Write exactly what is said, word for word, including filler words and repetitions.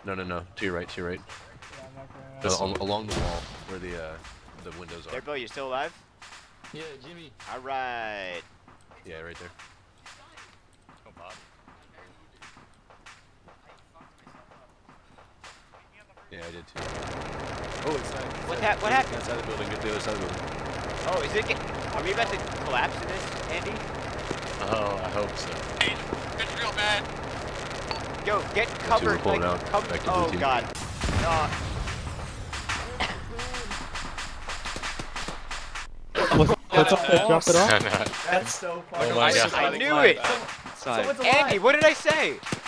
No, no, no. To your right, to your right. Yeah, I'm not going No, out. al along the wall where the uh, the windows are. There, Bill, you still alive? Yeah, Jimmy. All right. Yeah, right there. Oh, Bob. Yeah, I did too. Oh, it's not. What hap- what happened? Outside the building. Get to the other side of the building. Oh, is it get- Are we about to collapse in this, Andy? Oh, I hope so. Hey, it's real bad. Yo, get covered. we're pulling like, out. come- Back to blue oh, team. God. Uh, What's up there? Drop it off? That's so funny. Oh my God. I knew it! Someone's alive. Andy, what did I say?